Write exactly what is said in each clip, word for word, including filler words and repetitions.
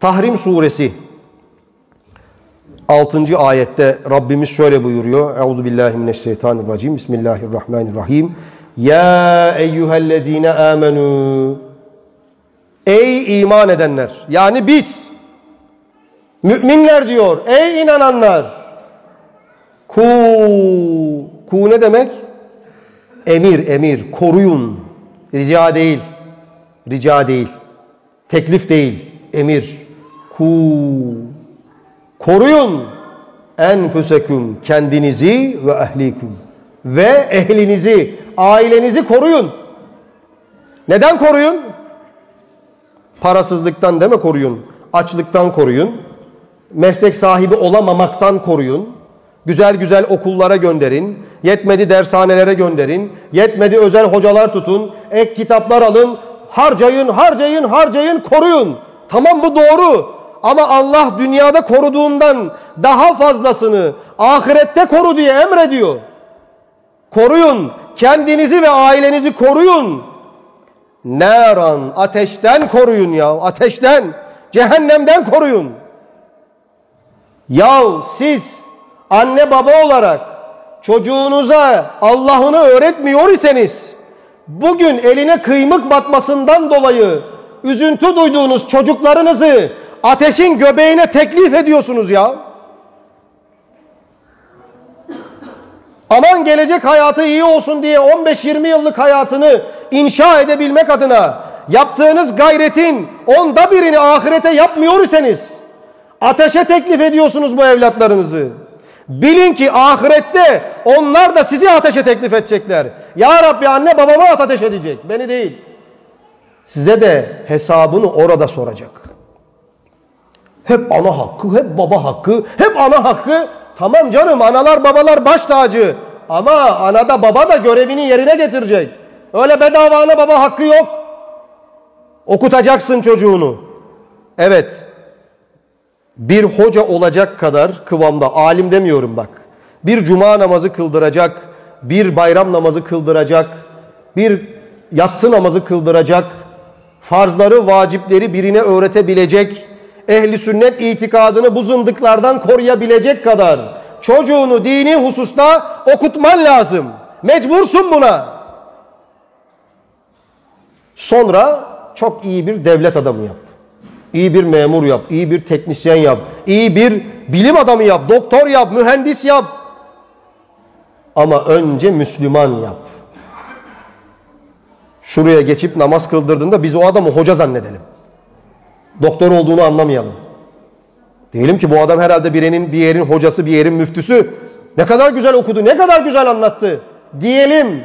Tahrim suresi altıncı ayette Rabbimiz şöyle buyuruyor. Euzubillahimineşşeytanirracim. Bismillahirrahmanirrahim. Ya eyyühellezine amenu. Ey iman edenler. Yani biz. Müminler diyor. Ey inananlar. Ku. Ku ne demek? Emir, emir. Koruyun. Rica değil. Rica değil. Teklif değil. Emir. Ku. Koruyun. Enfüseküm. Kendinizi ve ehliküm. Ve ehlinizi, ailenizi koruyun. Neden koruyun? Parasızlıktan değil mi koruyun? Açlıktan koruyun. Meslek sahibi olamamaktan koruyun. Güzel güzel okullara gönderin. Yetmedi dershanelere gönderin. Yetmedi özel hocalar tutun. Ek kitaplar alın. Harcayın, harcayın, harcayın, koruyun. Tamam, bu doğru. Ama Allah dünyada koruduğundan daha fazlasını ahirette koru diye emrediyor. Koruyun. Kendinizi ve ailenizi koruyun. Naran, ateşten koruyun ya. Ateşten, cehennemden koruyun. Yahu siz anne baba olarak çocuğunuza Allah'ını öğretmiyor iseniz, bugün eline kıymık batmasından dolayı üzüntü duyduğunuz çocuklarınızı ateşin göbeğine teklif ediyorsunuz ya. Aman gelecek hayatı iyi olsun diye on beş yirmi yıllık hayatını inşa edebilmek adına yaptığınız gayretin onda birini ahirete yapmıyor iseniz ateşe teklif ediyorsunuz bu evlatlarınızı. Bilin ki ahirette onlar da sizi ateşe teklif edecekler. Ya Rabbi, anne babama ateş edecek, beni değil. Size de hesabını orada soracak. Hep ana hakkı, hep baba hakkı, hep ana hakkı. Tamam canım, analar babalar baş tacı. Ama ana da baba da görevini yerine getirecek. Öyle bedava ana baba hakkı yok. Okutacaksın çocuğunu. Evet. Bir hoca olacak kadar kıvamda, alim demiyorum bak. Bir cuma namazı kıldıracak, bir bayram namazı kıldıracak, bir yatsı namazı kıldıracak, farzları, vacipleri birine öğretebilecek, ehli sünnet itikadını bu zındıklardan koruyabilecek kadar çocuğunu dini hususta okutman lazım. Mecbursun buna. Sonra çok iyi bir devlet adamı yap. İyi bir memur yap, iyi bir teknisyen yap, iyi bir bilim adamı yap, doktor yap, mühendis yap. Ama önce Müslüman yap. Şuraya geçip namaz kıldırdığında biz o adamı hoca zannedelim. Doktor olduğunu anlamayalım. Diyelim ki bu adam herhalde birinin, bir yerin hocası, bir yerin müftüsü. Ne kadar güzel okudu, ne kadar güzel anlattı. Diyelim.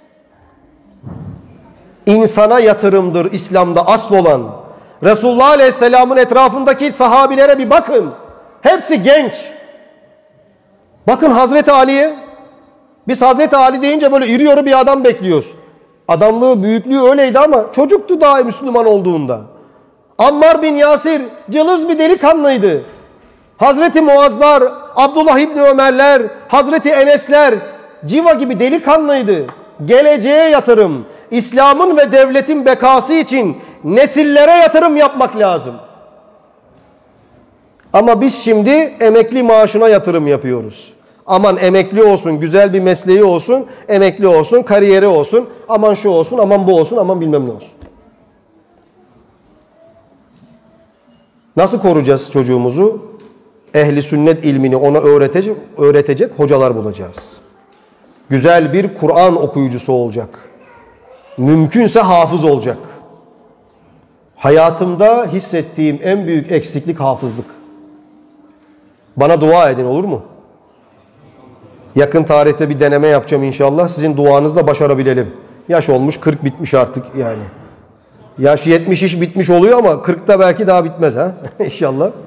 İnsana yatırımdır İslam'da asıl olan. Resulullah Aleyhisselam'ın etrafındaki sahabilere bir bakın. Hepsi genç. Bakın Hazreti Ali'ye. Biz Hazreti Ali deyince böyle iri yarı bir adam bekliyoruz. Adamlığı, büyüklüğü öyleydi ama çocuktu daha Müslüman olduğunda. Ammar bin Yasir cılız bir delikanlıydı. Hazreti Muazlar, Abdullah İbni Ömerler, Hazreti Enesler civa gibi delikanlıydı. Geleceğe yatırım, İslam'ın ve devletin bekası için nesillere yatırım yapmak lazım. Ama biz şimdi emekli maaşına yatırım yapıyoruz. Aman emekli olsun, güzel bir mesleği olsun, emekli olsun, kariyeri olsun, aman şu olsun, aman bu olsun, aman bilmem ne olsun. Nasıl koruyacağız çocuğumuzu? Ehli sünnet ilmini ona öğretecek, öğretecek hocalar bulacağız. Güzel bir Kur'an okuyucusu olacak. Mümkünse hafız olacak. Hayatımda hissettiğim en büyük eksiklik hafızlık. Bana dua edin, olur mu? Yakın tarihte bir deneme yapacağım inşallah. Sizin duanızla başarabilelim. Yaş olmuş, kırk bitmiş artık yani. Yaş yetmiş iş bitmiş oluyor ama kırkta belki daha bitmez ha. İnşallah.